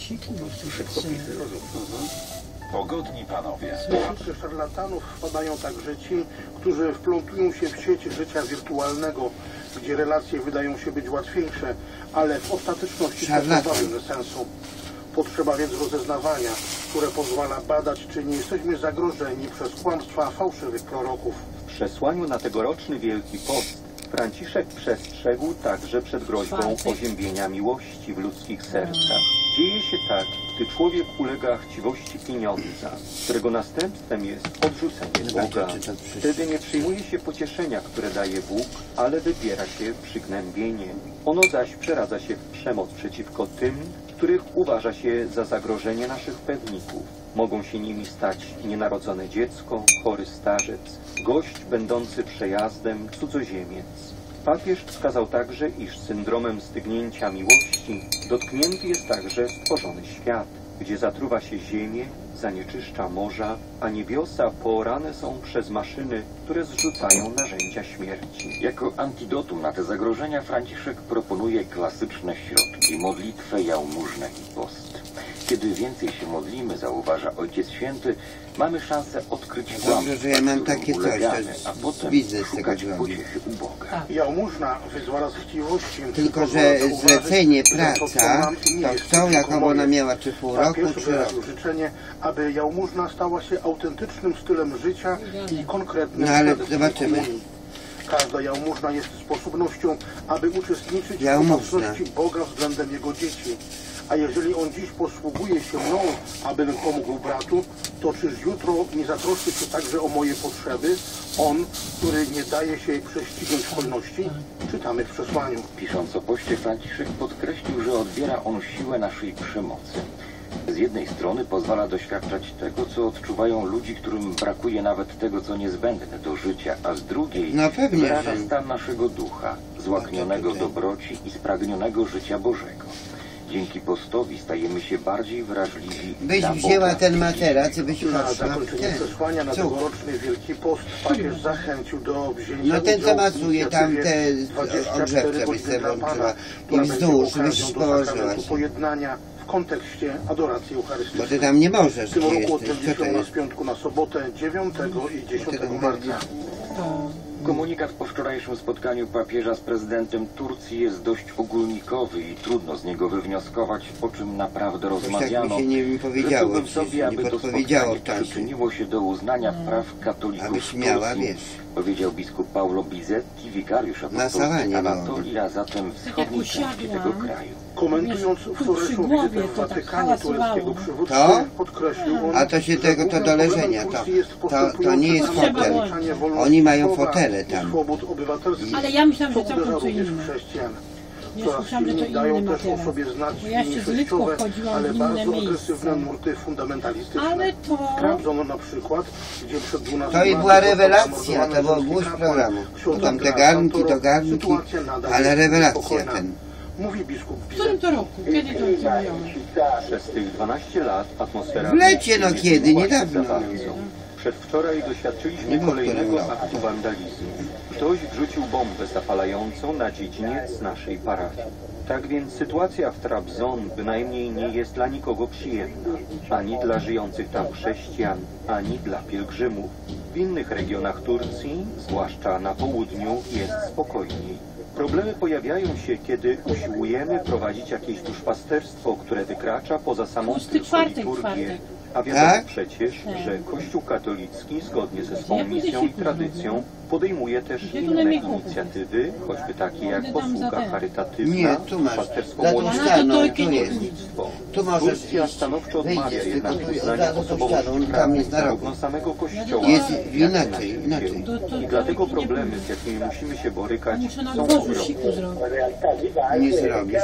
Pogodni panowie. W szarlatanów wpadają także ci, którzy wplątują się w sieć życia wirtualnego, gdzie relacje wydają się być łatwiejsze, ale w ostateczności pozbawione sensu. Potrzeba więc rozeznawania, które pozwala badać, czy nie jesteśmy zagrożeni przez kłamstwa fałszywych proroków. W przesłaniu na tegoroczny Wielki Post Franciszek przestrzegł także przed groźbą oziębienia miłości w ludzkich sercach. Dzieje się tak, gdy człowiek ulega chciwości pieniądza, którego następstwem jest odrzucenie Boga. Wtedy nie przyjmuje się pocieszenia, które daje Bóg, ale wybiera się przygnębienie. Ono zaś przeradza się w przemoc przeciwko tym, których uważa się za zagrożenie naszych pewników. Mogą się nimi stać nienarodzone dziecko, chory starzec, gość będący przejazdem, cudzoziemiec. Papież wskazał także, iż syndromem stygnięcia miłości dotknięty jest także stworzony świat, gdzie zatruwa się ziemię, zanieczyszcza morza, a niebiosa poorane są przez maszyny, które zrzucają narzędzia śmierci. Jako antidotum na te zagrożenia Franciszek proponuje klasyczne środki, modlitwę, jałmużnę i post. Kiedy więcej się modlimy, zauważa Ojciec Święty, mamy szansę odkryć dobrze, że ja mam takie coś, a potem szukać pociechy u Boga. Jałmużna wyzwala z chciwości. Tylko, że zlecenie praca, to co, jaką ona miała, czy pół roku, czy rok. Życzenie, aby jałmużna stała się autentycznym stylem życia i konkretnym. No ale zobaczymy. Każda jałmużna jest sposobnością, aby uczestniczyć w pomocności Boga względem Jego dzieci. A jeżeli On dziś posługuje się mną, abym pomógł bratu, to czyż jutro nie zatroszczy się także o moje potrzeby? On, który nie daje się prześcignąć w hojności? Czytamy w przesłaniu. Pisząc o poście, Franciszek podkreślił, że odbiera on siłę naszej przemocy. Z jednej strony pozwala doświadczać tego, co odczuwają ludzi, którym brakuje nawet tego, co niezbędne do życia, a z drugiej wyraża stan naszego ducha, złaknionego dobroci i spragnionego życia Bożego. Dzięki postowi stajemy się bardziej wrażliwi. Byś wzięła ten materac i byś na zakończenie przesłania na tegoroczny Wielki Post papież zachęcił do wzięcia no ten zamasuje tam te ogrzewce, byś sobie włączyła i wzdłuż byś położyła się. Pojednania w kontekście adoracji eucharystycznej. Bo ty tam nie możesz. W tym roku odbędzie się z piątku na sobotę 9 i 10 marca. Komunikat po wczorajszym spotkaniu papieża z prezydentem Turcji jest dość ogólnikowy i trudno z niego wywnioskować, o czym naprawdę rozmawiano. Tak mi się nie powiedziało, życzyłbym sobie, aby to spotkanie przyczyniło się do uznania praw katolików w Turcji, powiedział biskup Paolo Bizzetti, wikariusz apostolski Anatolii, a zatem wschodniej części tego kraju. Komentując wczorajszą wizytę w Watykanie tureckiego przywódcy, podkreślił on, a to się tego to do leżenia, to nie jest fotel. Oni mają fotele tam. Ale ja myślałam, że całkiem co inne. Coraz silniej dają też o sobie znać mniejszościowe, ale bardzo agresywne nurty fundamentalistyczne. Sprawdzono na przykład, gdzie przed 12 to i była rewelacja, to był gwóźdź programu. Bo tam te garnki, ale rewelacja ten. Mówi biskup W którym to roku? Kiedy to zrobiono? Przez tych 12 lat atmosfera... W lecie, no kiedy? Niedawno. Przedwczoraj doświadczyliśmy kolejnego aktu wandalizmu. Ktoś wrzucił bombę zapalającą na dziedziniec naszej parafii. Tak więc sytuacja w Trabzon bynajmniej nie jest dla nikogo przyjemna. Ani dla żyjących tam chrześcijan, ani dla pielgrzymów. W innych regionach Turcji, zwłaszcza na południu, jest spokojniej. Problemy pojawiają się, kiedy usiłujemy prowadzić jakieś duszpasterstwo, które wykracza poza samą tylko liturgię. A wiadomo przecież, że Kościół katolicki, zgodnie ze swą misją i tradycją, podejmuje też inne inicjatywy, choćby takie jak posługa charytatywna, duszpasterstwo młodzieżowe i kierownictwo. Turcja stanowczo odmawia jednak uznania osobowości prawnej zarówno samego Kościoła, jak inaczej. I dlatego problemy, z jakimi musimy się borykać, są ogromne. Nie zrobisz.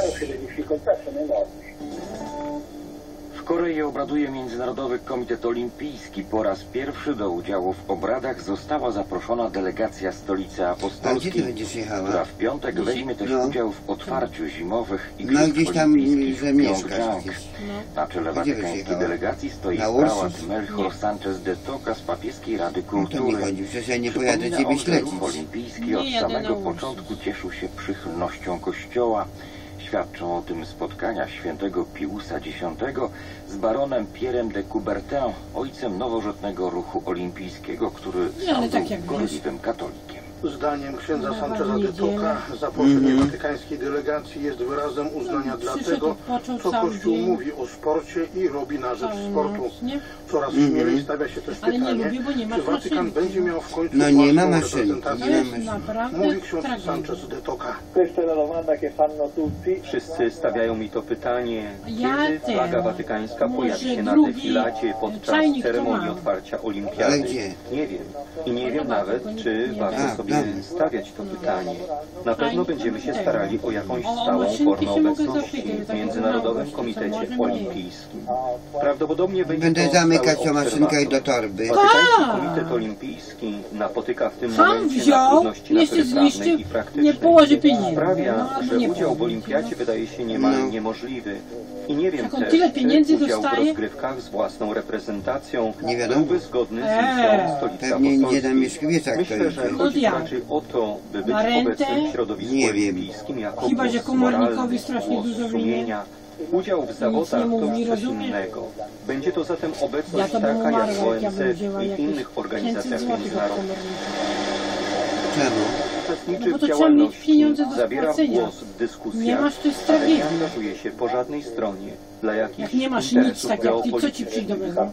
W Korei obraduje Międzynarodowy Komitet Olimpijski. Po raz pierwszy do udziału w obradach została zaproszona delegacja Stolicy Apostolskiej, która w piątek weźmie też udział w otwarciu zimowych Igrzysk Olimpijskich w Pjongczang. Na czele watykańskiej delegacji stoi prałat Melchor Sanchez de Toca z Papieskiej Rady Kultury. Przypomina on, że ruch olimpijski od samego początku cieszył się przychylnością Kościoła. Świadczą o tym spotkania świętego Piusa X z baronem Pierrem de Coubertin, ojcem nowożytnego ruchu olimpijskiego, który sam tak był jak gorliwym katolikiem. Zdaniem księdza Sancheza de Toca zaproszenie watykańskiej delegacji jest wyrazem uznania dla tego, co Kościół mówi o sporcie i robi na rzecz sportu. Coraz śmielej stawia się też pytanie, czy Watykan będzie miał w końcu własną reprezentację. Mówi ksiądz Sanchez de Toca. Wszyscy stawiają mi to pytanie, Ja kiedy flaga też. watykańska Może pojawi się na drugi defilacie podczas czajnik to ceremonii ma. otwarcia Ale olimpiady. gdzie? Nie wiem. I nie wiem nawet, czy warto sobie stawiać to pytanie. Na pewno będziemy się starali o jakąś stałą formę obecności w Międzynarodowym Komitecie Olimpijskim. Prawdopodobnie będzie Będę to zamykać stały tą maszynkę i do obserwator. torby. Watykański Komitet Olimpijski napotyka w tym Ham momencie na wziął, trudności jeszcze natury prawnej zniszczył, i praktycznej. nie położy pieniędzy. Sprawia, No, albo że nie udział w położy, olimpiadzie wydaje się niemal niemożliwy. I nie wiem Jak on też, tyle pieniędzy czy udział w dostaje? rozgrywkach z własną reprezentacją Nie wiadomo. byłby zgodny z misją Stolicy Pewnie nie da Apostolskiej. Mieszkowiecach to Myślę, że idzie. chodzi jak? raczej o to, by być Na rentę? obecnym w środowisku Nie wiem. olimpijskim jako Chyba, że głos komornikowi moralny, strasznie głos dużo sumienia. Udział w zawodach to mówi, już coś rozumiesz? innego. Będzie to zatem Ja obecność to bym taka jak w umarła, jak ja bym ONZ wzięła i jakieś innych organizacjach 500 złotych od międzynarodowych. komornika. Czemu? Uczestniczy No bo w to trzeba działalności, mieć pieniądze do zabiera spłacenia. głos w dyskusjach, Nie masz, to jest ale nie tragedia. angażuje się po żadnej stronie dla jakichś Jak nie masz nic, interesów tak jak ty, co ci geopolitycznych. przyjdzie dobrego?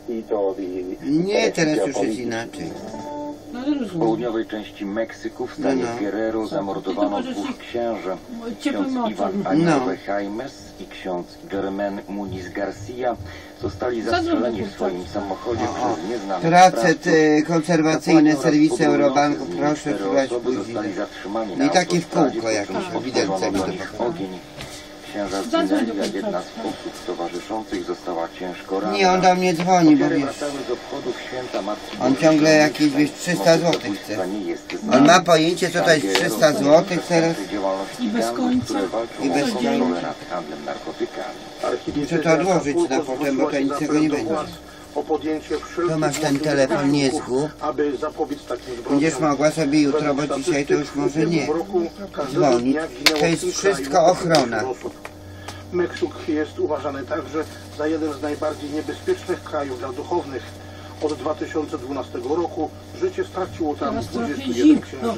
Nie, teraz już jest inaczej. No ale W rozumiem. południowej części Meksyku w stanie No. Guerrero zamordowano możesz dwóch ich księży. ciepłym Ksiądz oczem. Iwan Aniowe Jaimes i ksiądz Germán Muniz Garcia zostali zastrzeleni w swoim samochodzie przez nieznanych Tracet sprawców. konserwacyjne Kapłani serwisy oraz Eurobanku, podróżujący z nimi proszę 4 szukać osoby później. zostali zatrzymani No i na takie w autostradzie, kółko po jakieś, czym widelce otworzono mi do to nich pokaże. ogień. Księża Zadzwoń zginęli, do a jedna końca. z osób towarzyszących została ciężko ranna. Nie, on do mnie dzwoni, bo Ofiary wiesz, wracały z obchodów święta Matki on Bożej. ciągle jakieś, wiesz, 300 Motyw zł chce. zabójstwa nie jest On znany. ma pojęcie, co to jest 300 zł teraz? Działalności I bez gangów, końca. które walczą I bez o kontrolę końca. nad handlem narkotykami. Muszę to odłożyć na potem, bo to nic tego nie będzie. O podjęcie To masz ten telefon, nie zgub. aby zapobiec takim zbrodniom. Będziesz mogła sobie jutro, bo dzisiaj to już może nie. Dzwonić. To jest wszystko ochrona. Meksyk jest uważany także za jeden z najbardziej niebezpiecznych krajów dla duchownych. Od 2012 roku życie straciło tam Teraz trochę 21 zimno. księży.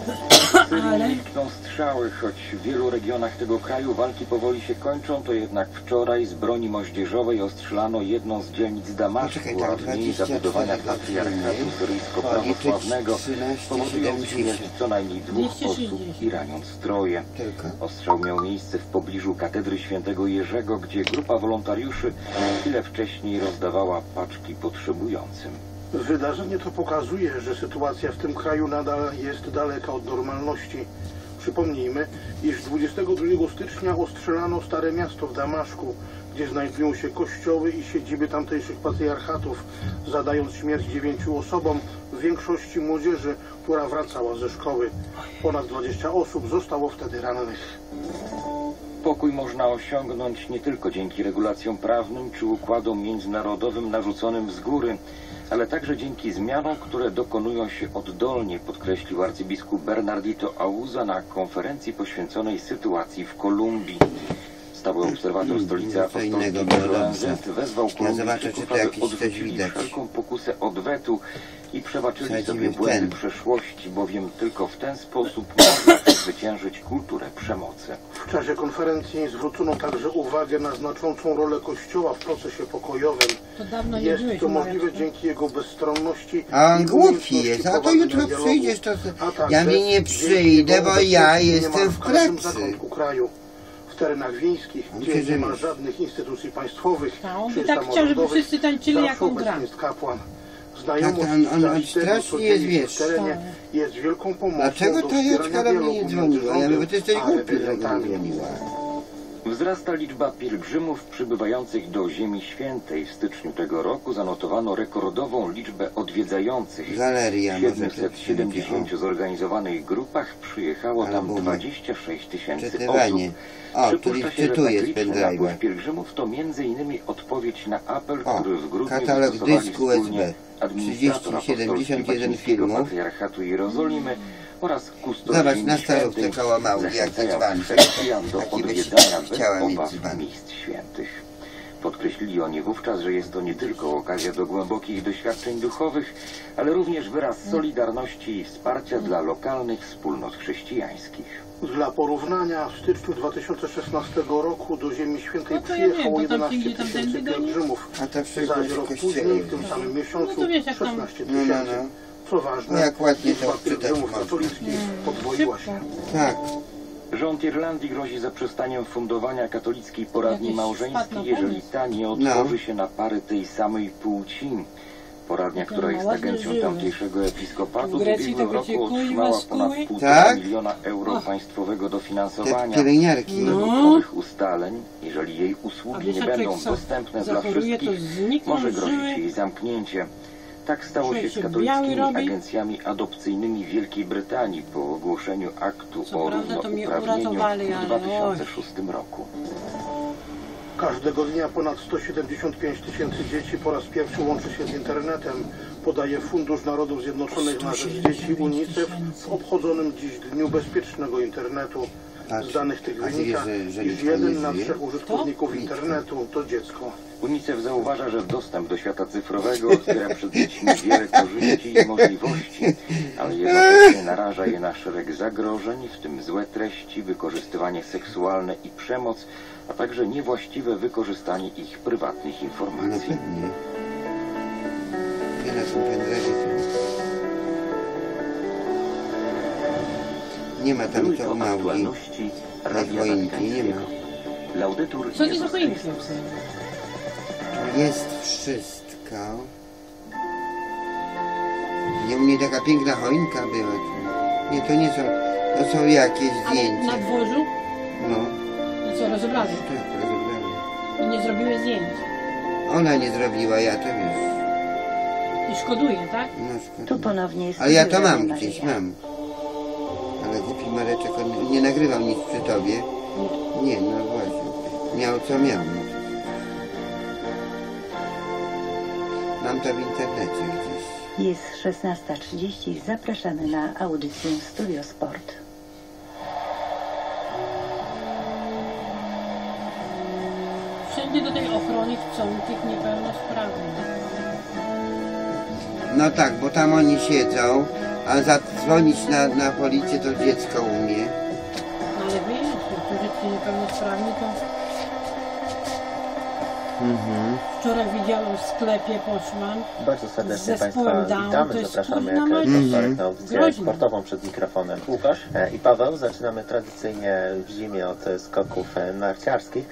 Ale Nikną strzały, choć w wielu regionach tego kraju walki powoli się kończą, to jednak wczoraj z broni moździerzowej ostrzelano jedną z dzielnic Damaszku, Poczekaj, tak, a w niej 24 zabudowania godziny. patriarchatu syryjsko-prawosławnego Policzyć 13, powodują 70. śmierć co najmniej 2 260. osób i raniąc troje. Tylko. Ostrzał miał miejsce w pobliżu katedry świętego Jerzego, gdzie grupa wolontariuszy chwilę wcześniej rozdawała paczki potrzebującym. Wydarzenie to pokazuje, że sytuacja w tym kraju nadal jest daleka od normalności. Przypomnijmy, iż 22 stycznia ostrzelano Stare Miasto w Damaszku, gdzie znajdują się kościoły i siedziby tamtejszych patriarchatów, zadając śmierć 9 osobom, w większości młodzieży, która wracała ze szkoły. Ponad 20 osób zostało wtedy rannych. Pokój można osiągnąć nie tylko dzięki regulacjom prawnym czy układom międzynarodowym narzuconym z góry, ale także dzięki zmianom, które dokonują się oddolnie, podkreślił arcybiskup Bernardito Auza na konferencji poświęconej sytuacji w Kolumbii. Stały obserwator stolicy Co apostolskiej innego było ONZ dobrze. wezwał Ja zobaczę, czy Kolumbijczyków, to aby jakieś coś odrzucili widać. wszelką pokusę odwetu i przebaczyli Wsadzimy sobie w błędy ten. przeszłości, bowiem tylko w ten sposób można zwyciężyć kulturę przemocy. W czasie konferencji zwrócono także uwagę na znaczącą rolę Kościoła w procesie pokojowym. to dawno nie Jest byłeś to u możliwe Mareczka. dzięki jego bezstronności. A on i głupi umiejętności jest, a to prowadzenia jutro dialogu, przyjdziesz, to a także ja mi nie dzięki przyjdę, jego bo ja obecności jestem niemal w każdym pracy. zakątku kraju. W terenach wiejskich, Myślę, gdzie że nie ma nie. żadnych instytucji państwowych A on czy by tak chciał, żeby samorządowych, wszyscy tańczyli, zawsze jak on gra. obecny jest kapłan. Znajomość Tak, on zaś tego, strasznie co jest, dzieje się wiesz. w terenie, Tak. jest wielką pomocą Dlaczego do ta wspierania Joczka do mnie nie dialogu dzwoniła? Ja między mówię, ty jesteś rządem a głupi, że nie reprezentantami. dzwoniła. Wzrasta liczba pielgrzymów przybywających do Ziemi Świętej. W styczniu tego roku zanotowano rekordową liczbę odwiedzających. Galeria, W może 770 to zorganizowanych grupach przyjechało tam Albumy. 26 tysięcy osób. czytywanie. O, tu Przypuszcza się, że czytuję tak z liczny pendrive'a. napływ pielgrzymów to m.in. odpowiedź na apel, O, który w grudniu katalog wystosowali dysku wspólnie USB. administrator 30, 71 apostolski filmów. Patriarchatu Jerozolimy po raz kustos Zobacz, Ziemi na starówce Świętej koło Małgi, jaki zachęcają dzban. chrześcijan do Taki byś odwiedzania bez chciała mieć obaw dzban. miejsc świętych. Podkreślili oni wówczas, że jest to nie tylko okazja do głębokich doświadczeń duchowych, ale również wyraz solidarności i wsparcia dla lokalnych wspólnot chrześcijańskich. Dla porównania, w styczniu 2016 roku do Ziemi Świętej No to ja wiem, przyjechało bo tam 11 przyjdzie tam tysięcy tędy do nich. pielgrzymów, A to wszystko zaś w rok kościele. później, w tym samym miesiącu, No to wiesz, jak tam- 16 No, no, tysięcy. no. Co ważne, No jak ładnie liczba to odczytać pielgrzymów można. katolickich podwoiła się. Tak. Rząd Irlandii grozi zaprzestaniem fundowania katolickiej poradni Jakiś małżeńskiej, wpadł na jeżeli pomysł. ta nie No. otworzy się na pary tej samej płci. Poradnia, która jest ładnie agencją żyły. tamtejszego episkopatu, W w Grecji ubiegłym to roku wiecie, kuj otrzymała was ponad kuj. 1,5 Tak? miliona euro Och. państwowego Te dofinansowania. pielęgniarki. No. Według nowych ustaleń, jeżeli jej A usługi wiesz, nie jak będą człowiek dostępne dla zachoruje, to wszystkich, znikną może grozić żyły. jej zamknięcie. Tak stało się Człowiek z się katolickimi biały robi. agencjami adopcyjnymi Wielkiej Brytanii po ogłoszeniu aktu Co o prawda to mnie równouprawnieniu uratowali, w ale 2006 roku. Każdego dnia ponad 175 tysięcy dzieci po raz pierwszy łączy się z internetem, podaje Fundusz Narodów Zjednoczonych na rzecz dzieci UNICEF w obchodzonym dziś Dniu Bezpiecznego Internetu. Z danych tych A wynika, wiesz, że iż nikt nie 1 na żyje? 3 użytkowników internetu to dziecko. UNICEF zauważa, że dostęp do świata cyfrowego otwiera przed dziećmi wiele korzyści i możliwości, ale jednocześnie naraża je na szereg zagrożeń, w tym złe treści, wykorzystywanie seksualne i przemoc, a także niewłaściwe wykorzystanie ich prywatnych No informacji. pewnie. Ja na tym pendrive nie ma tam Były co to Małgi. aktualności Radia choinki nie ma. Watykańskiego. Laudetur Co ty za Jezus choinki Chrystus. obserwujesz? Jest wszystko. Nie u mnie taka piękna choinka była. Nie, to nie są, to są jakieś Ale na zdjęcia. dworzu? No, I co, rozebrali? tak, rozebrałem. I nie zrobiły zdjęć. Ona nie zrobiła, ja to wiesz. I szkoduje, tak? No, Tu szkoda. ponownie jest Ale ja to Julia mam Maria. gdzieś, mam. Ale głupi Mareczek, on nie nagrywał nic przy tobie. Nie, no właśnie. Miał co miał. No. Mam to w internecie gdzieś. Jest 16:30. Zapraszamy na audycję Studio Sport. Wszędzie do tej ochrony chcą tych niepełnosprawnych. No tak, bo tam oni siedzą, a zadzwonić na policję to dziecko umie. No ale wiesz, niektórzy ci niepełnosprawni to... Wczoraj widziałam w sklepie, poszłam. Bardzo serdecznie Z zespołem Państwa Down, witamy, to jest zapraszamy kurna jak mać. wtorek na audycję Groźne. sportową przed mikrofonem Łukasz i Paweł. Zaczynamy tradycyjnie w zimie od skoków narciarskich.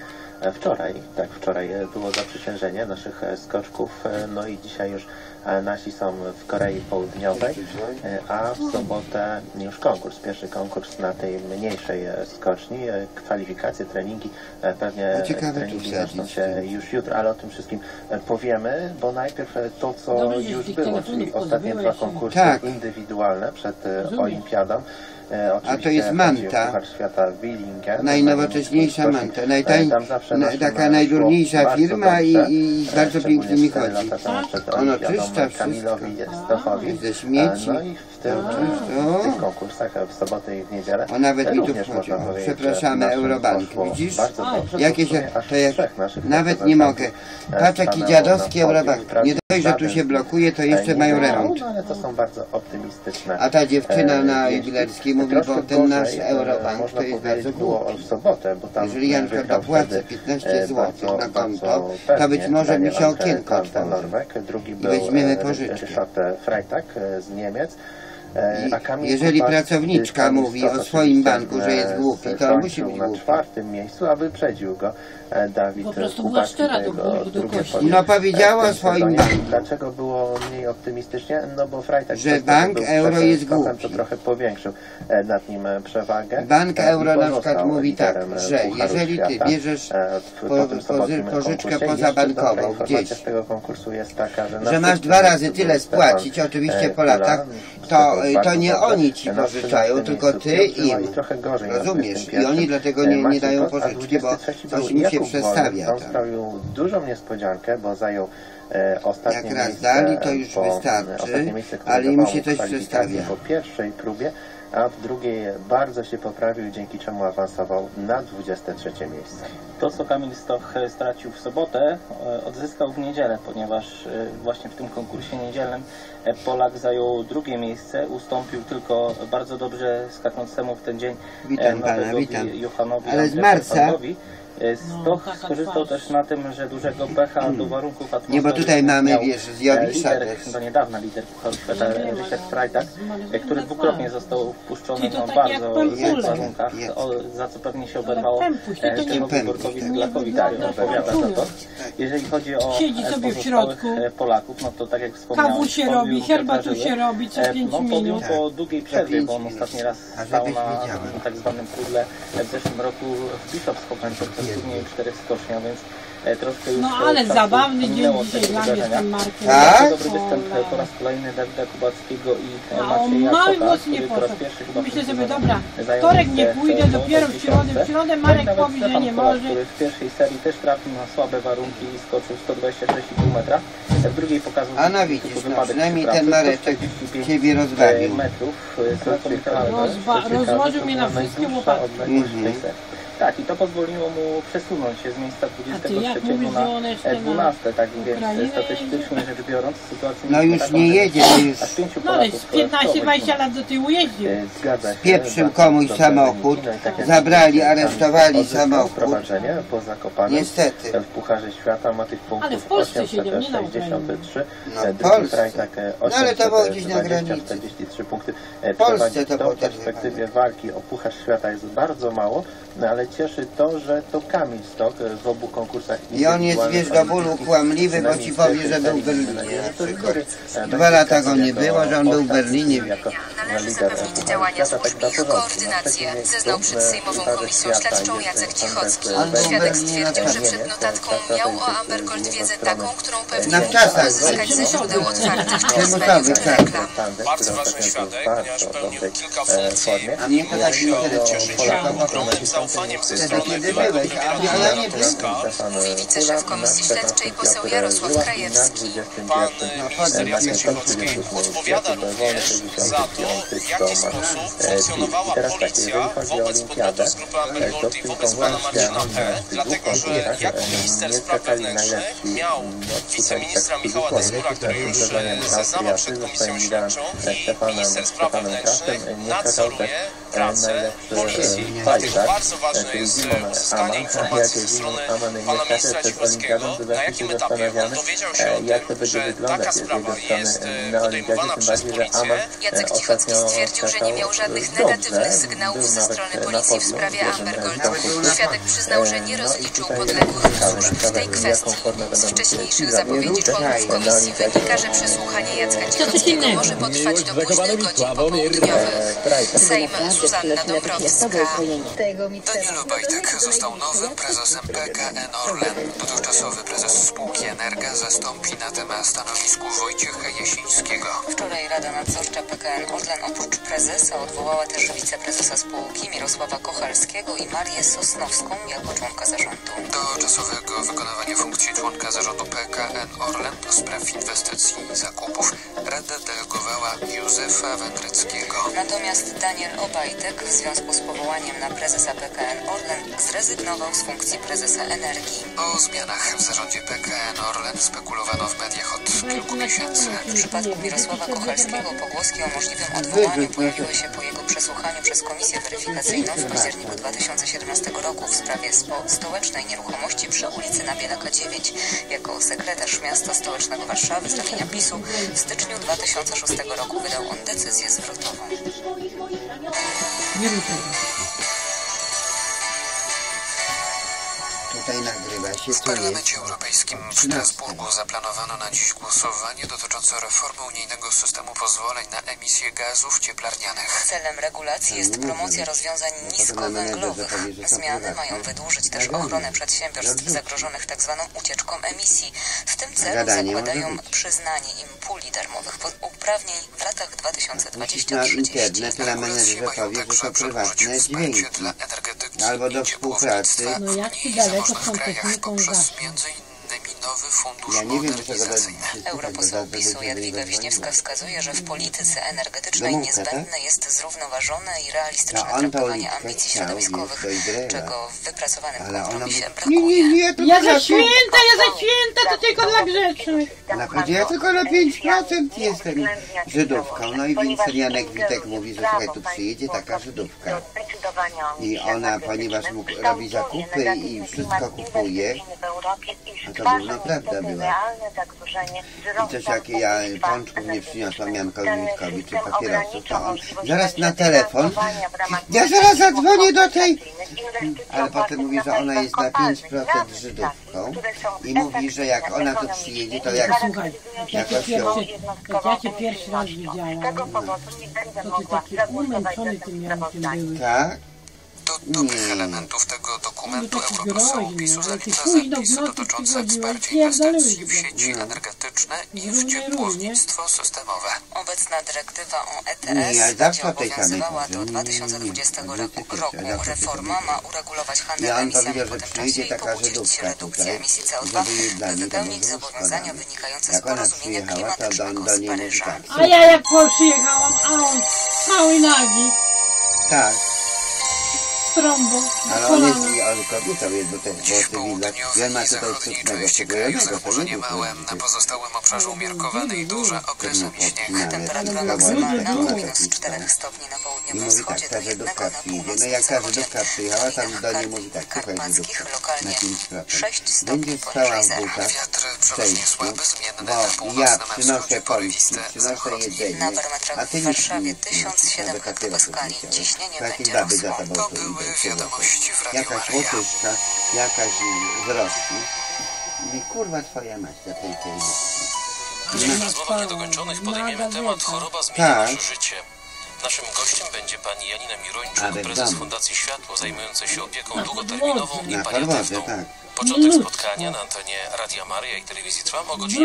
Wczoraj było zaprzysiężenie naszych skoczków, no i dzisiaj już nasi są w Korei Południowej, a w sobotę już konkurs, pierwszy konkurs na tej mniejszej skoczni, kwalifikacje, treningi, pewnie No ciekawe, treningi tu zaczną wsadzić. się już jutro, ale o tym wszystkim powiemy, bo najpierw to, co Dobrze, że już tych było, telefonów czyli ostatnie dwa pozbyłeś się. konkursy Tak. indywidualne przed Rozumiem. olimpiadą. A to jest manta. Puchar świata Willingen. Najnowocześniejsza manta, Tam zawsze naszym taka szło najdurniejsza bardzo firma i dobrze. bardzo Szczególnie pięknie mi 4 chodzi. lata temu przed Ono olimpiadą czyszcza Kamilowi wszystko. Stochowi. Ze śmieci. No i w tym w tych konkursach w sobotę i w niedzielę O, nawet mi tu również wchodzi. można O, powiedzieć, przepraszamy, że naszym Eurobank. poszło Widzisz? bardzo dobrze. Jakieś, Aż to jak, trzech naszych nawet nie mogę. Patrz jaki stanęło dziadowski na podium. Eurobank. Nie dość, że tu się blokuje, to jeszcze Nie mają było, remont. no, ale to są bardzo optymistyczne. A ta dziewczyna na wieści. jubilerskiej mówi, Troszkę bo ten nasz gorzej, Eurobank można to jest powiedzieć, bardzo było głupi. w sobotę, bo tam Jeżeli ja na przykład wygrał dopłacę wtedy, 15 zł bardzo, na konto, bardzo to być pewnie może mi się Daniel okienko Van otworzy. Norweg, drugi I był weźmiemy pożyczkę. Ryszard Freitag z Niemiec. I A Kamil jeżeli Kupas, pracowniczka Kamil mówi Stos o swoim oczywiście, banku, że jest głupi, to skończył musi być na głupi. 4. miejscu, a wyprzedził go Dawid Po prostu była Kubacki, szczera do jego bólu, do drugie kości. podium No powiedziała w tym o swoim sezonie. banku. Dlaczego było mniej optymistycznie? No bo Freitag Że przez to, bank był euro przed jest skokiem, głupi. To trochę powiększył nad nim przewagę. Bank I euro na pozostał przykład mówi tak, liderem że Pucharu jeżeli ty Świata. bierzesz Po tym sobotnim pożyczkę konkursie. pozabankową Jeszcze dobra informacja gdzieś, z tego konkursu jest taka, że że masz 2 razy tyle spłacić, oczywiście po latach, to nie oni ci pożyczają, tylko ty im. Rozumiesz? I oni dlatego nie dają pożyczki, bo coś im się przestawia On tam. sprawił dużą niespodziankę, bo zajął ostatnie Jak raz miejsce dali, to już po wystarczy, ostatnie miejsce, które ale im dawało się coś kwalifikacji przestawia. Po pierwszej próbie a w drugiej bardzo się poprawił, dzięki czemu awansował na 23 miejsce. To, co Kamil Stoch stracił w sobotę, odzyskał w niedzielę, ponieważ właśnie w tym konkursie niedzielnym Polak zajął drugie miejsce, ustąpił tylko bardzo dobrze skakącemu w ten dzień Johanowi Andersonowi. Stoch skorzystał też na tym, że dużego pecha do warunków atmosferycznych. Nie, bo tutaj mamy, wiesz, do niedawna lider Pucharu Świata Richard Freitag, który dwukrotnie został wpuszczony na bardzo złych warunkach, za co pewnie się oberwało temu Borkowi Zglakowi, który odpowiada za to. Jeżeli chodzi o pozostałych Polaków, no to tak jak wspomniałem, kawu się robi, herbatu się robi co 5 minut. Po długiej przerwie, bo on ostatni raz stał na tak zwanym pudle w zeszłym roku w Bischofshofen podczas turnieju 4 skoczni, więc troszkę już... No ale zabawny dzień dzisiaj dla mnie z tym Markiem. Tak? Dobry występ po raz kolejny Dawida Kubackiego i Macieja mały Kota, głos nie który po raz poszedł. pierwszy chyba Myślę sobie, dobra, wtorek nie pójdę, dopiero w środę Marek powie, że nie może. Który w pierwszej serii też trafił na słabe warunki i skoczył 126,5 metra. W drugiej pokazał... A no widzisz, no, przynajmniej ten Mareczek ciebie rozbawił. Rozłożył mnie na wszystkie łopaty. Tak, i to pozwoliło mu przesunąć się z miejsca 23 na 12, tak więc statystycznie rzecz biorąc sytuacja... No już nie jedzie, to już... No ale z 15-20 lat do tyłu jeździł. Spieprzył komuś samochód, zabrali, aresztowali samochód. Po Zakopanem. Niestety. W Pucharze Świata ma tych punktów ale w Polsce siedział, nie na 863. No w Polsce. No ale to było gdzieś na granicy. 43 punkty. W Polsce to w perspektywie walki o Puchar Świata jest bardzo mało, no ale cieszy to, że to Kamil Stoch w obu konkursach... I on jest, wiesz, do bólu kłamliwy, bo ci powie, że był w Berlinie na przykład. 2 lata go nie było, że on był w Berlinie. Należy zapewnić działania służb i ich koordynację, zeznał przed Sejmową Komisją Śledczą Jacek Cichocki. Świadek stwierdził, że przed notatką miał o Amber Gold wiedzę taką, którą pewnie mógł uzyskać ze źródeł otwartych czy niezbędnych reklam. Bardzo ważny świadek, ponieważ pełnił kilka funkcji. A mnie to tak nie cieszy się ogromnym zaufaniem ze strony wywiadu premiera Polska. Mówi wiceszef Komisji Śledczej poseł Jarosław Krajewski. Pan minister Jacek Cichocki odpowiada również za to, w jaki sposób funkcjonowała policja wobec podmiotów z grupy Amber Gold i wobec pana Marcina P. Dlatego, że jak minister spraw wewnętrznych miał wiceministra Michała Dezura, który już zeznawał przed Komisją Śledczą, i minister spraw wewnętrznych nadzoruje pracę policji. Dlatego bardzo ważne jest uzyskanie informacji ze strony pana ministra Cichockiego, na jakim etapie on dowiedział się o tym, że taka sprawa jest podejmowana przez policję. Jacek Cichocki stwierdził, że nie miał żadnych negatywnych sygnałów ze strony policji w sprawie Amber Gold. Świadek przyznał, że nie rozliczył podległych służb w tej kwestii. Z wcześniejszych zapowiedzi członków komisji wynika, że przesłuchanie Jacka Cichockiego może potrwać do późnych godzin popołudniowych. Sejm, Zuzanna Dąbrowska. Daniel Obajtek został nowym prezesem PKN Orlen. Dotychczasowy prezes spółki Energa zastąpi na tym stanowisku Wojciecha Jasińskiego. Wczoraj Rada Nadzorcza PKN Orlen oprócz prezesa odwołała też wiceprezesa spółki Mirosława Kochalskiego i Marię Sosnowską jako członka zarządu. Do czasowego wykonywania funkcji członka zarządu PKN Orlen do spraw inwestycji i zakupów Rada delegowała Józefa Węgryckiego. Natomiast Daniel Obajtek w związku z powołaniem na prezesa PKN Orlen zrezygnował z funkcji prezesa Energii. O zmianach w zarządzie PKN Orlen spekulowano w mediach od kilku miesięcy. W przypadku Mirosława Kochalskiego pogłoski o możliwym odwołaniu pojawiły się po jego przesłuchaniu przez Komisję Weryfikacyjną w październiku 2017 roku w sprawie stołecznej nieruchomości przy ulicy Nabielaka 9. Jako sekretarz miasta stołecznego Warszawy z ramienia PiS-u w styczniu 2006 roku wydał on decyzję zwrotową. Tutaj nagrywa się, w Parlamencie Europejskim w Strasburgu zaplanowano na dziś głosowanie dotyczące reformy unijnego systemu pozwoleń na emisję gazów cieplarnianych. Celem regulacji jest promocja rozwiązań niskowęglowych. Zmiany mają wydłużyć też ochronę przedsiębiorstw zagrożonych tzw. ucieczką emisji. W tym celu zakładają przyznanie im puli darmowych uprawnień w latach 2020-2030. Albo do współpracy. No jak ci daleko z tą techniką poprzez między innymi nowy fundusz Ja nie wiem, modernizacyjny. Europoseł PiS-u Jadwiga Wiśniewska wskazuje, że w polityce energetycznej niezbędne jest zrównoważone i realistyczne traktowanie ambicji środowiskowych, czego w wypracowanym kompromisie brakuje. Ja za święta, to tylko dla grzecznych. Naprawdę, ja tylko na 5% jestem Żydówką. No i więc Janek Witek mówi, że słuchaj, tu przyjedzie taka Żydówka. I ona, ponieważ robi zakupy i wszystko kupuje, a to była prawda była. I też jak ja pączków nie przyniosłam Jankowi Witkowi czy papierosów, to on zaraz na telefon, ja zaraz zadzwonię do tej, ale potem mówi, że ona jest na 5% Żydówką i mówi, że jak ona tu przyjedzie, to jak Słuchaj, jak ja cię pierwszy raz widziałam, to ty taki umęczony tym miałkiem były. Tak? Do nowych elementów tego dokumentu europoseł PiS-u zalicza zapisy dotyczące wsparcia inwestycji w sieci energetyczne i w ciepłownictwo systemowe. Obecna dyrektywa o ETS będzie obowiązywała do 2020 roku. Reforma ma uregulować handel emisjami po tym czasie i pobudzić redukcję emisji CO2, by wypełnić zobowiązania wynikające z porozumienia klimatycznego z Paryża. A ja jak przyjechałam, a on cały nagi. Tak. Trąbą, ale on jest kobietą, jest do tego cywilna. Ja ma tutaj sztucznego ściekającego niemałe, na pozostałym obrzeżu umiarkowany i duży okresami śnieg. Temperatura maksymalna do minus 4 stopni na południowym wschodzie do 1 na północnym no jak ta Żydówka przyjechała, tam do niej mówi tak, słuchaj Żydówka, na 5%. Będzie stała w butach, w przejściu, bo ja przynoszę policzki, przynoszę jedzenie, a ty nic nie przyniesiesz, nawet papierosów nie chciałeś. To jakieś baby za tobą to jakaś łotyszka, jakaś z Rosji. I kurwa twoja mać za tej W rozmowach niedokończonych podejmiemy temat choroba zmienia nasze życie. Naszym gościem będzie pani Janina Mirończuk, prezes Fundacji Światło, zajmująca się opieką długoterminową i paliatywną. Początek spotkania na antenie Radia Maryja i Telewizji Trwam o godzinie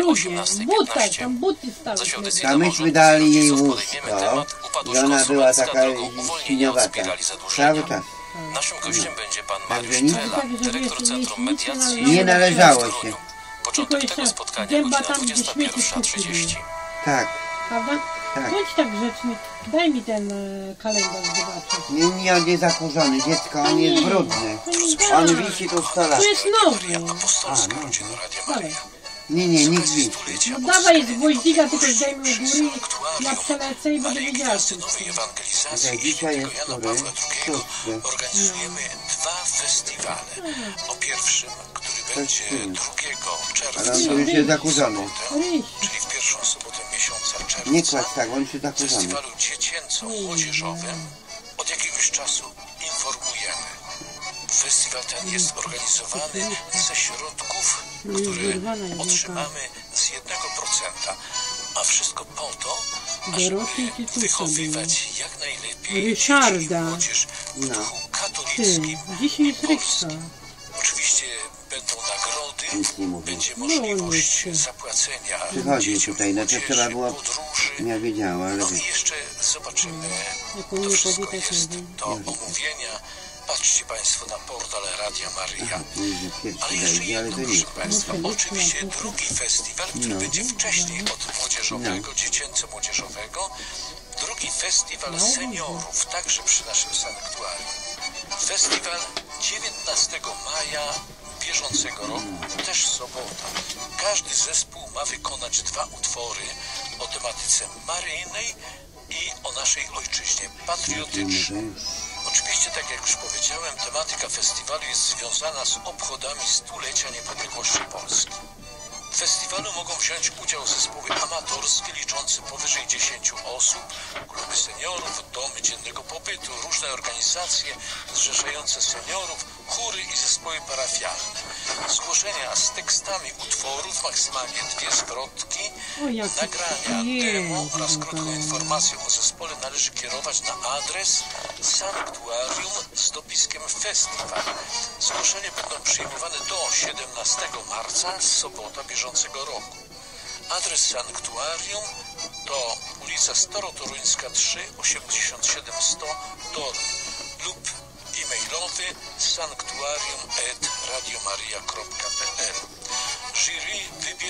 18:15. Zaś audycję do myśmy dali jej łóżko i ona była taka świniowata. Cały czas. Naszym gościem będzie pan Mariusz Trela, dyrektor Centrum Mediacji. Nie należało się. Początek tego spotkania godzina 21:30. Tak. Prawda? Tak. Bądź tak grzeczny, daj mi ten kalendarz zobaczyć. Nie, on jest zakurzony, dziecko, on jest brudny. On wisi tu 100 lat. To jest nowy. Nie, nikt wisi. No dawaj z gwoździka, tylko zdejmij u góry, ja przelecę i będę wiedziała. Dzisiaj jest który? Organizujemy 2 festiwale. O pierwszym, który będzie 2 czerwca. Ale on już jest zakurzony. Czyli w pierwszą sobotę miesiąca czerwca. Nie kładź tak, on się zakurzony. W festiwalu dziecięco-młodzieżowym od jakiegoś czasu informujemy. Festiwal ten jest organizowany ze środków, które otrzymamy z 1%, a wszystko po to, ażeby wychowywać jak najlepiej dzieci i młodzież w duchu katolickim i polskim. Oczywiście będą nagrody, będzie możliwość zapłacenia przychodzi tutaj, no to trzeba było, nie wiedziała, ale no i jeszcze zobaczymy, to wszystko jest do omówienia. Patrzcie Państwo na portal Radia Maryja. Ale jeszcze jedno, proszę Państwa, oczywiście drugi festiwal, który będzie wcześniej od młodzieżowego, dziecięco-młodzieżowego, drugi festiwal seniorów, także przy naszym sanktuarium. Festiwal 19 maja bieżącego roku, też sobota. Każdy zespół ma wykonać 2 utwory o tematyce maryjnej i o naszej ojczyźnie patriotycznej. Oczywiście, tak jak już powiedziałem, tematyka festiwalu jest związana z obchodami 100-lecia niepodległości Polski. W festiwalu mogą wziąć udział zespoły amatorskie liczące powyżej 10 osób, kluby seniorów, domy dziennego pobytu, różne organizacje zrzeszające seniorów, chóry i zespoły parafialne. Zgłoszenia z tekstami utworów, maksymalnie 2 zwrotki, nagrania, demo oraz krótką informację o zespole należy kierować na adres Sanktuarium z dopiskiem Festiwal. Zgłoszenia będą przyjmowane do 17 marca, sobota bieżącego roku. Adres Sanktuarium to ulica Staro-Toruńska 3, 87-100 Toruń lub e-mailowy sanktuarium@radiomaria.pl. Jury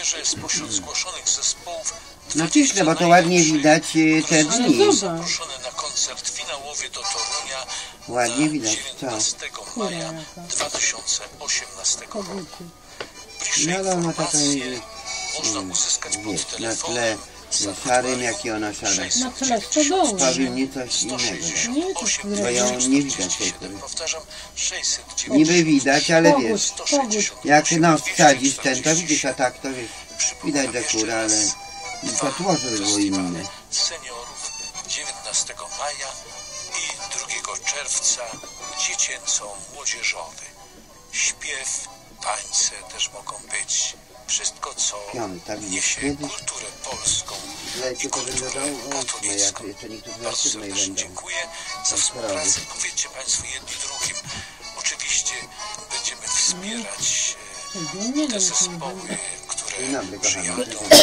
że spośród zgłoszonych zespołów no ciśnie, bo to ładnie widać te dni. zaproszone na koncert finałowy do Torunia ładnie widać, 19 maja 2018 roku. Bliższe no informacje można uzyskać pod na telefonem tle szarym, jakie ona szara. Na tle stodoły. Powinni coś innego. Nie, to bo ją nie widać. Powtarzam, 690. Niby widać, ale wiesz, Pogód. jak nos wsadzisz ten, to widzisz, a tak to wiesz, widać dekór, ale to tłoże było inne. Seniorów 19 maja i 2 czerwca dziecięco-młodzieżowy. Śpiew, tańce też mogą być. Wszystko, co niesie kulturę polską i kulturę katolicką. Bardzo serdecznie dziękuję za współpracę. Powiedzcie Państwo jedni drugim. Oczywiście będziemy wspierać te zespoły, które przyjadą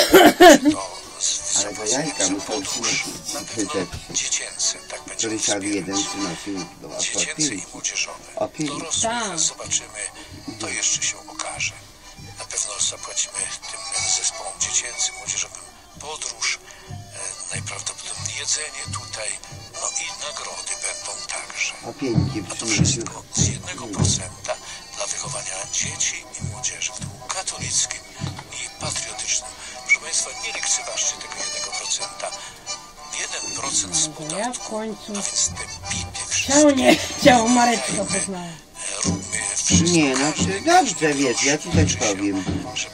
ale to jajka muszą przynosić dziecięce, tak będzie Ryszard jeden przynosił dziecięce i młodzieżowe. Dorosłych zobaczymy, to jeszcze się okaże. Na pewno zapłacimy tym zespołom dziecięcym, młodzieżowym podróż, najprawdopodobniej jedzenie tutaj, no i nagrody będą także. A to wszystko z 1% dla wychowania dzieci i młodzieży w duchu katolickim i patriotycznym. Proszę Państwa, nie lekceważcie tego 1%. 1% z podatku, a więc te bity wszystkie. Chciał Mareczko poznać. Róbmy wszystko. Nie, no czy dobrze wiesz, ja ci też powiem.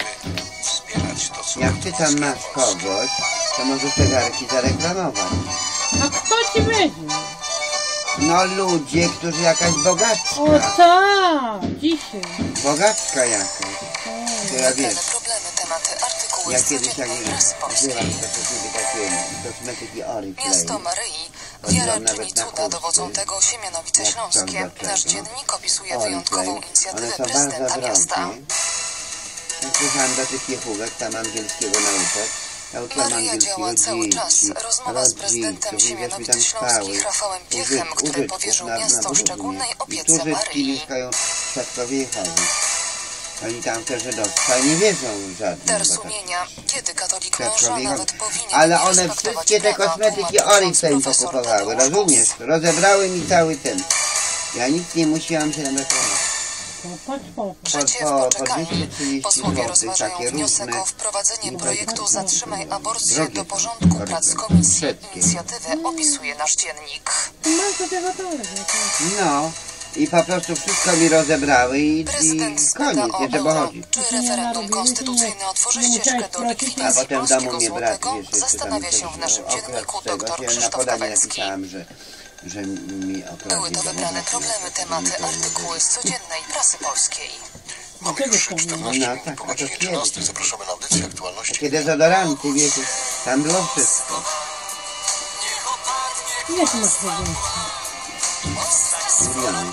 Jak ty tam masz kogoś, to możesz te garki zareklamować. A kto ci weźmie? No ludzie, którzy jakaś bogacka. O tak, dzisiaj. Bogacka jakaś. Która wiesz, ja kiedyś jak żyłam to takie kosmetyki Oriflame. Miasto Maryi. Wiara czyni cuda, dowodzą tego Siemianowice Śląskie. Nasz dziennik opisuje wyjątkową inicjatywę prezydenta miasta. Słyszałam do tych jechówek, tam angielskiego nauczać. Maryja działa cały czas. Rozmowa z prezydentem Siemianowic Śląskich Rafałem Piechem, który powierzył miasto szczególnej opiece Maryi. mieszkają w Czatkowie Jehowy. Oni tam też żydowstwa nie wierzą żadnym. Dar sumienia. Kiedy katolik męża nawet powinien ale one wszystkie te kosmetyki Oriflame pokupowały, rozumiesz? Rozebrały mi cały ten. Ja nic nie musiałam się reklamować. Życie w poczekalni. Posłowie rozważają wniosek o wprowadzenie projektu Zatrzymaj aborcję do porządku prac komisji. Inicjatywę opisuje nasz dziennik. No i po prostu wszystko mi rozebrały i koniec, nie trzeba chodzić. Czy referendum konstytucyjne otworzy ścieżkę do likwidacji polskiego złotego? Zastanawia się w naszym dzienniku dr Krzysztof Kawecki. Były to wybrane problemy, tematy, artykuły z codziennej prasy polskiej. Mamy już 14 minut po godzinie 13. Zapraszamy na audycję aktualności. Takie dezodoranty, wiecie, tam było wszystko. Ile ty masz powiedzieć? Miliony.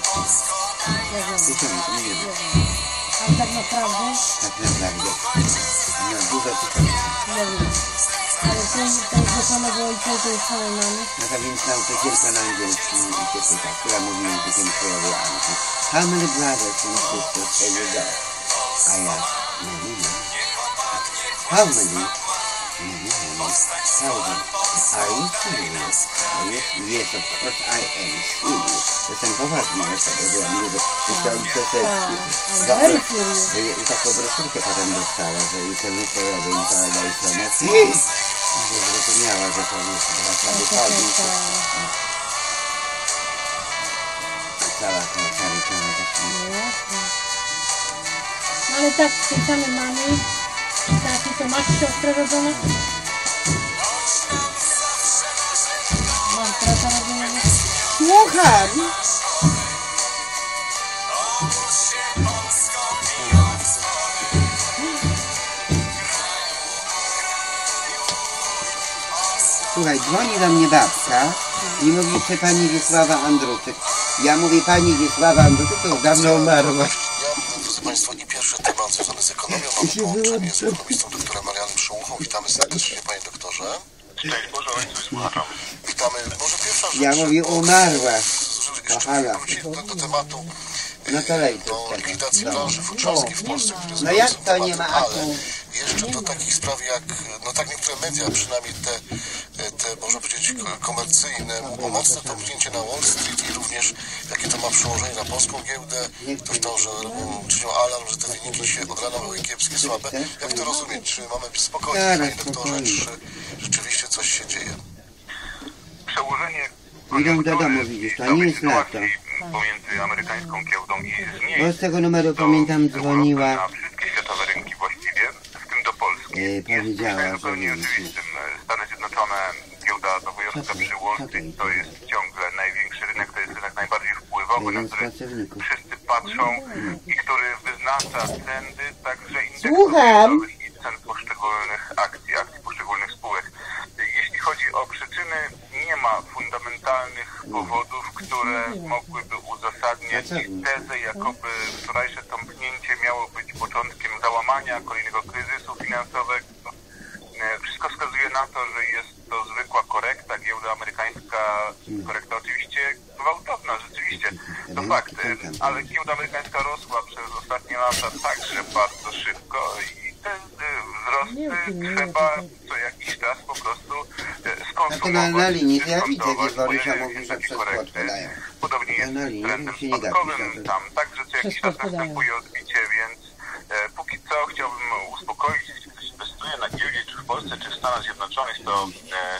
A tak naprawdę? Tak naprawdę. No dużo tysięcy. Ale to do samego ojca to jest całe mamy. No to więc nauczycielka na angielskim i się pyta, która mówi językiem królowej Anki. How many brothers and sisters have you got? A ja, no. How many? Thousand. Are you serious? Yes, of course I am serious. Jestem poważny, bo ja mówię, że chciałem przesedzki. I taką broszurkę potem dostała, że i ten ukrojowy i cała daj promocji. Że zrozumiała, że to jest dwa wychodzi. Cała ta carytowa taka. Ale tak z tej samej mamy, taki to masz siostrę rodzoną? Mam brata rodzonego? Słucham! Słuchaj, dzwoni do mnie babka i mówi, czy pani Wiesława Andruczyk. Ja mówię, pani Wiesława Andruczyk to już dawno umarła. Drodzy Państwo, i pierwszy temat związany z ekonomią. Mamy połączenie z ekonomistą doktorem Marianem Przyłuchą. Witamy serdecznie, panie doktorze. Szczęść Boże, ojcu, słucham. Witamy. Może pierwsza rzecz. Ja mówię, umarła. Kochana. Do tematu. No to lej to. Do likwidacji branży futrzarskiej w Polsce, które no jak to nie ma atu? jeszcze do takich spraw jak, no tak niektóre media, przynajmniej te można powiedzieć komercyjne, było mocne to pchnięcie na Wall Street i również jakie to ma przełożenie na polską giełdę. Ktoś tam, że czynią alarm, że te wyniki się od rana były kiepskie, słabe. Jak to rozumieć? Czy mamy spokojnie, panie doktorze, czy rzeczywiście coś się dzieje? Przełożenie Idą do domu, widzisz, to nie jest lato. pomiędzy amerykańską giełdą i z niej Bo z tego numeru, pamiętam, dzwoniła, na wszystkie światowe rynki właściwie, w tym do Polski. powiedziała, że zupełnie oczywistym. Stany Zjednoczone, giełda nowojorska przy Wall Street to jest ciągle największy rynek, to jest rynek najbardziej wpływowy, na który wszyscy patrzą i który wyznacza trendy także indeksów i cen poszczególnych akcji poszczególnych spółek. Jeśli chodzi o przyczyny, nie ma fundamentalnych powodów, które mogłyby uzasadniać tezę, jakoby wczorajsze tąpnięcie miało być początkiem załamania, kolejnego kryzysu finansowego. Wszystko wskazuje na to, że jest to zwykła korekta. Giełda amerykańska, korekta oczywiście gwałtowna, rzeczywiście, to fakt, ale giełda amerykańska rosła przez ostatnie lata także bardzo szybko i te wzrosty trzeba co jakiś czas po prostu skonsumować, na linii, ja widzę, gdzie Borysia mówi, że przez płot podają. Podobnie jest z trendem spadkowym, tam także co jakiś czas następuje odbicie, więc póki co chciałbym uspokoić, jeśli ktoś inwestuje na giełdzie, czy w Polsce, czy w Stanach Zjednoczonych, to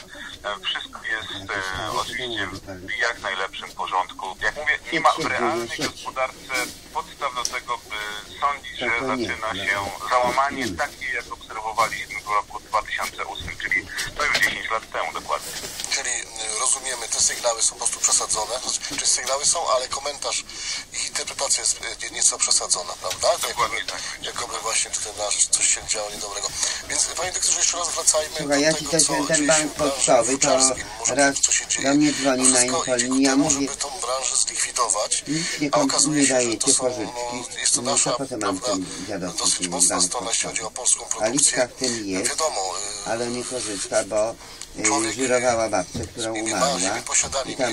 wszystko jest oczywiście w jak najlepszym porządku. Jak mówię, nie ma w realnej gospodarce podstaw do tego, by sądzić, że zaczyna się załamanie takie, jak obserwowaliśmy w roku 2008, czyli to już 10 lat temu dokładnie. Czyli rozumiemy, te sygnały są po prostu przesadzone, czy sygnały są, ale komentarz, ich interpretacja jest nieco przesadzona, prawda? Dokładnie tak. Jakoby właśnie tutaj coś się działo niedobrego. Więc panie doktorze, jeszcze raz wracajmy Słuchaj, ja ci też ten bank pocztowy, to raz do mnie dzwoni na infolinii, ja mówię, żeby tą branżę zlikwidować, nic a okazuje się, że to są, pożyczki, jest to nasza, prawda, dosyć mocna strona, jeśli chodzi o polską produkcję. Alicja w tym jest, wiadomo, ale nie korzysta, bo żyrowała babcię, która umarła i tam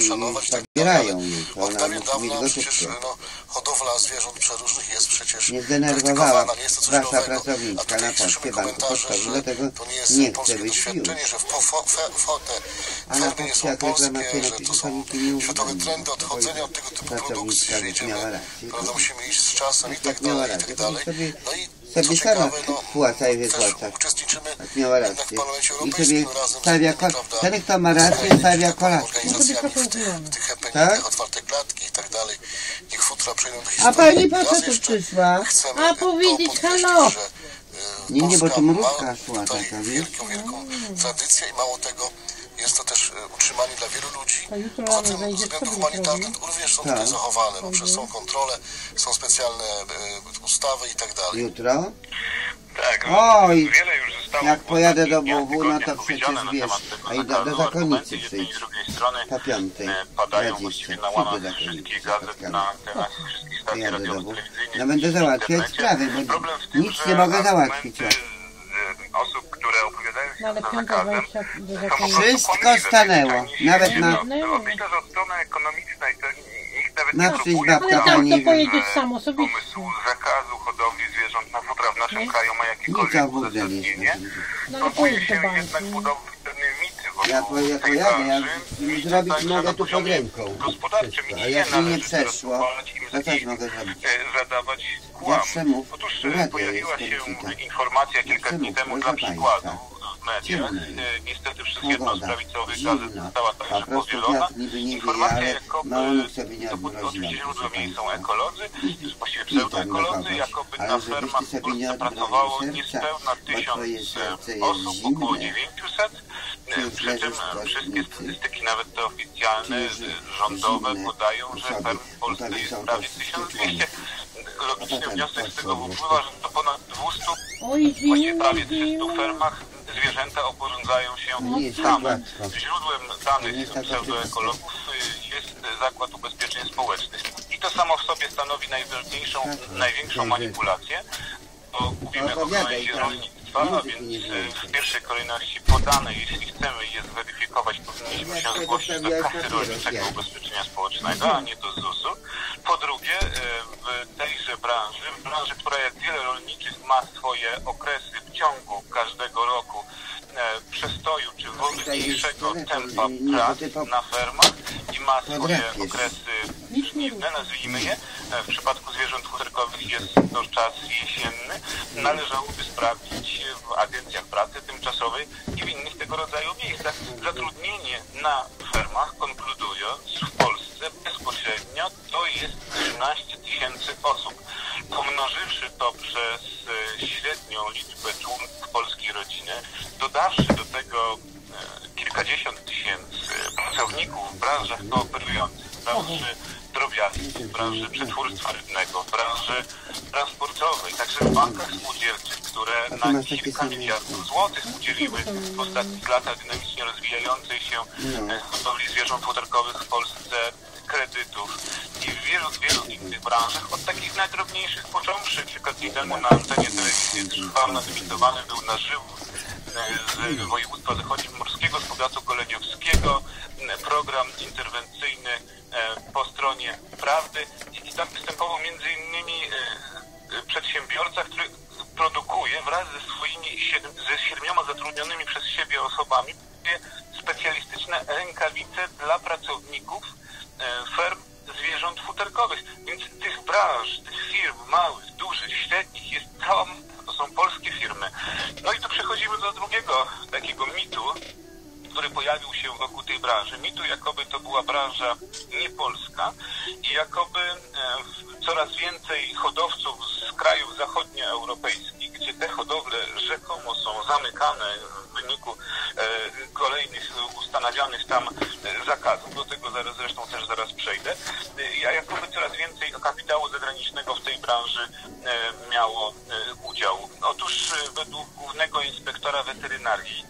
pobierają jej, to ona musi mieć gotówkę. Hodowla zwierząt przeróżnych jest przecież nie zdenerwowała wasza pracowniczka na Polskie Banku Pocztowym, dlatego nie chce być już. A na Polsce jak reklamację napisze, to nikt nie uważa. Światowe trendy odchodzenia od tego typu produkcji, że idziemy, prawda, musimy iść z czasem i tak dalej, i tak dalej. No i sobie sama płaca i wypłaca. Uczestniczymy miała rację. I sobie stawia ten, kto ma rację, stawia kolację. W tych happeningach, otwarte klatki i tak dalej. Niech futra przejdą do historii. A pani po co tu przyszła? A powiedzieć halo. Nie, bo tu mrówka szła taka, wiesz? Wielką tradycję i mało tego, jest to też utrzymanie dla wielu ludzi. Poza tym względy humanitarne również są tutaj zachowane, bo przez są kontrole, są specjalne ustawy i tak dalej. Jutro? Tak, oj, wiele już zostało jak pojadę do WW, no to przecież wiesz, a i do zakonnicy przyjdź, po 5:00, padają właściwie na łamach wszystkich gazet, na antenach wszystkich stacji radiowo-telewizyjnych. No będę załatwiać sprawy, bo nic nie mogę załatwić. Osób, które opowiadają się za zakazem, wszystko stanęło, nawet na... Myślę, że od strony ekonomicznej to nikt nawet na nie próbuje pomysłu zakazu hodowli zwierząt na futra w naszym kraju ma jakiekolwiek uzasadnienie. Próbuje się jednak budować pewne mity wokół tej branży. Zrobić mogę tu pod ręką. Gospodarczym a jak mi nie przeszło, to też mogę zrobić. Zadawać kłam. Otóż pojawiła się informacja kilka dni temu dla przykładu w mediach. Niestety przez jedną z prawicowych gazet została także powielona. Informacja jakoby, to oczywiście źródłem jej są ekolodzy, właściwie pseudoekolodzy, jakoby na fermach w Polsce pracowało niespełna 1000 osób, około 900. Przy czym wszystkie statystyki, nawet te oficjalne, rządowe, podają, że ferm w Polsce jest prawie 1200. Logiczny wniosek z tego wypływa, że to ponad 200, właściwie prawie 300 fermach zwierzęta oporządzają się same. Źródłem danych pseudoekologów jest Zakład Ubezpieczeń Społecznych. I to samo w sobie stanowi największą manipulację. Bo mówimy o kolei rolnictwa. państwa, a więc w pierwszej kolejności podane, jeśli chcemy je zweryfikować, powinniśmy się zgłosić do Kasy Rolniczego Ubezpieczenia Społecznego, a nie do ZUS-u. Po drugie, w tejże branży, która jak wiele rolniczych ma swoje okresy w ciągu każdego roku przestoju czy wolniejszego tempa prac na fermach i ma swoje okresy żniwne, nazwijmy je. W przypadku zwierząt futerkowych jest to czas jesienny. Należałoby sprawdzić w agencjach pracy tymczasowej i w innych tego rodzaju miejscach. Zatrudnienie na fermach, konkludując, w Polsce bezpośrednio to jest 13 000 osób. Pomnożywszy to przez średnią liczbę członków polskiej rodziny, dodawszy do tego kilkadziesiąt tysięcy pracowników w branżach kooperujących, w branży drobiarskiej, w branży przetwórstwa rybnego, w branży transportowej, także w bankach spółdzielczych, które na kilka miliardów złotych udzieliły w ostatnich latach dynamicznie rozwijającej się hodowli zwierząt futerkowych w Polsce kredytów i w wielu innych branżach, od takich najdrobniejszych począwszy. Kilka dni temu na antenie telewizji Trwam emitowany był na żywo z województwa zachodniomorskiego, z powiatu goleniowskiego, program interwencyjny po stronie Prawdy i tam występował między innymi przedsiębiorca, który produkuje wraz ze 7 zatrudnionymi przez siebie osobami specjalistyczne rękawice dla pracowników ferm zwierząt futerkowych. Więc tych branż, tych firm małych, dużych, średnich jest cała, to są polskie firmy. No i tu przechodzimy do drugiego takiego mitu, który pojawił się wokół tej branży. Mitu, jakoby to była branża niepolska i jakoby coraz więcej hodowców z krajów zachodnioeuropejskich, gdzie te hodowle rzekomo są zamykane w wyniku kolejnych ustanawianych tam zakazów, do tego zresztą też zaraz przejdę, a jakoby coraz więcej kapitału zagranicznego w tej branży miało udział. Otóż według Głównego Inspektora Weterynarii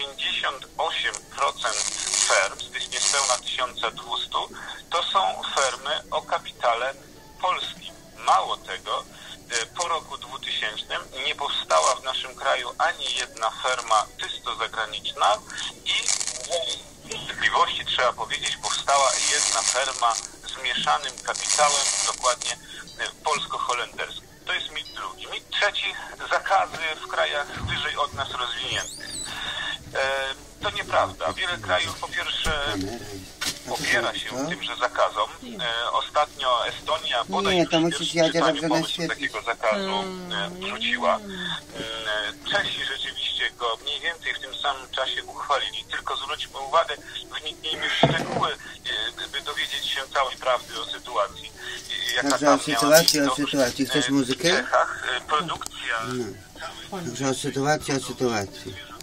98% ferm z tych niespełna 1200 to są fermy o kapitale polskim. Mało tego, po roku 2000 nie powstała w naszym kraju ani jedna ferma czysto zagraniczna i w wątpliwości trzeba powiedzieć, powstała jedna ferma z mieszanym kapitałem, dokładnie polsko-holenderski. To jest mit drugi. Mit trzeci, zakazy w krajach wyżej od nas rozwiniętych. To nieprawda. Wiele krajów po pierwsze opiera się tymże zakazom. Ostatnio Estonia bodaj pomysł takiego zakazu wrzuciła. Czesi rzeczywiście go mniej więcej w tym samym czasie uchwalili. Tylko zwróćmy uwagę, wniknijmy w szczegóły, by dowiedzieć się całej prawdy o sytuacji. Jaka tam miała miejsce. O sytuacji. Chcesz muzykę? W Czechach produkcja... Dobrze, o sytuacji.